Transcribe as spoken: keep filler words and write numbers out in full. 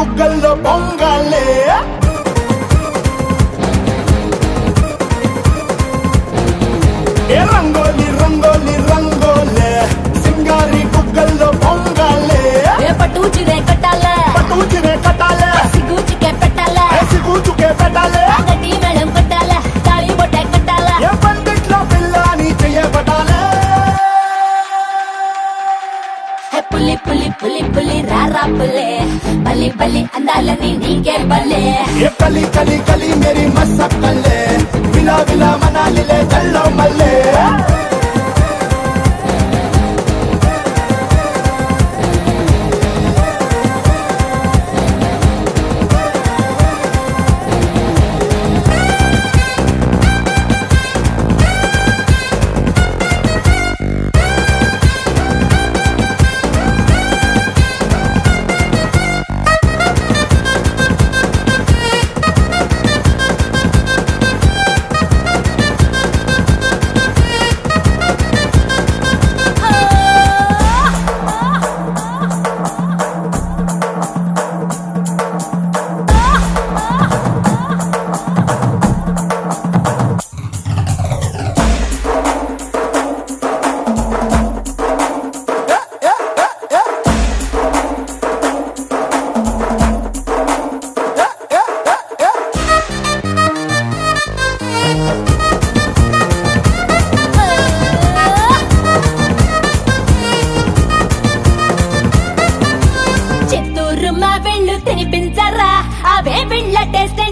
బుగ్గల్లో పొంగాలే ఏ రంగోలి రంగోలి రంగోలే సింగారి బుగ్గల్లో పొంగాలే ఏ పట్టుచిరే కట్టాలే పట్టుచిరే కట్టాలే సిగుచుకే పెట్టాలే సిగుచుకే పెట్టాలే గట్టి మేళం కట్టాలే తాళి బొట్టే కట్టాలే ఏ పండిట్లో పిల్లని చేయబడాలే హే పులి పులి పులి పులి రారా పులే బలి బలి అందాలని నీకే బలే ఏ కలి కలి కలి మేరీ మసక్కలే విలా విలా మనాలిలే జల్లో మల్లే చిత్తూరు మా వెళ్ళు తినిపించరా అవే వెళ్ళ టేస్ట్